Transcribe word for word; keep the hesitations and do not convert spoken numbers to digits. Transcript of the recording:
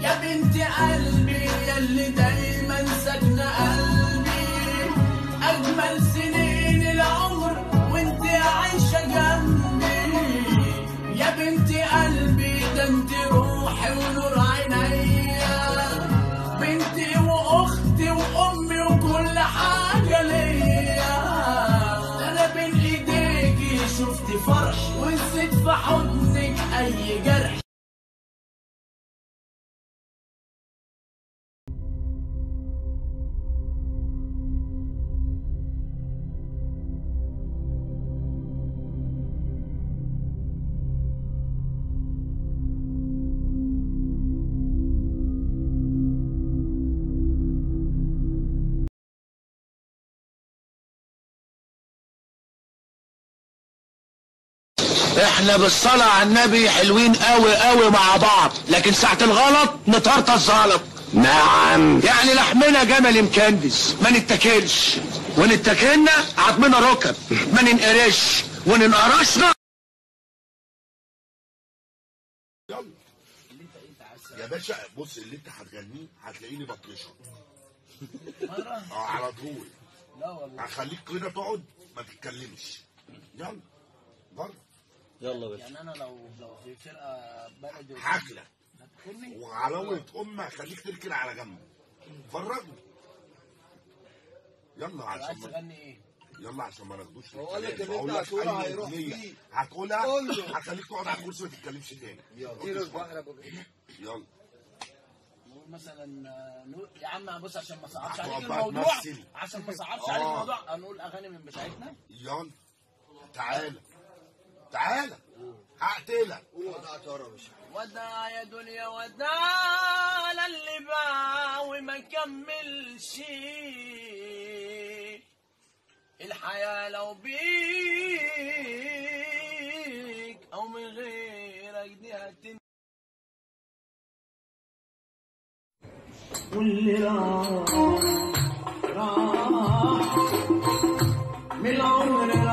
يا بنت قلبي ياللي دايما ساكنة قلبي، أجمل سنين العمر وانت عايشة جنبي. يا بنت قلبي ده انت روحي ونور عينيا، بنتي واختي وامي وكل حاجة ليا. انا بين ايديكي شفت فرح ونسيت في حضنك اي جرح. احنا بالصلاة على النبي حلوين قوي قوي مع بعض، لكن ساعة الغلط نطرطش زلط. نعم، يعني لحمنا جمل مكندس ما نتاكلش، ونتاكلنا عضمنا ركب ما ننقرش، وننقرشنا. يلا يا باشا، بص اللي انت هتغنيه هتلاقيني بطرشه اه على طول. لا والله هخليك كده تقعد ما تتكلمش. يلا بره. يلا باشا. يعني انا لو لو في فرقه بلدي حكله هتدخلني وعلوة ام هخليك تركن على جنب. فرجني يلا عشان عايز ما تغني ايه؟ يلا عشان ما ناخدوش. هو قال لك ان هقول انت لك هتقولها اي هيروح اغنيه فيه. هتقولها قول له. هخليك تقعد على الكرسي ما تتكلمش تاني. اديله البحر ابو جديد. يلا نقول مثلا نقول يا عم بص عشان ما صعبش هتقعد عليك بقى الموضوع، تمثل. عشان ما صعبش آه. عليك الموضوع هنقول اغاني من بتاعتنا. يلا تعالى تعالى هقتلك. قول وداع ترى يا باشا. وداع يا دنيا وداع للي باع وما كملش، الحياة لو بيك أو من غيرك دي هتم. واللي راح راح من العمر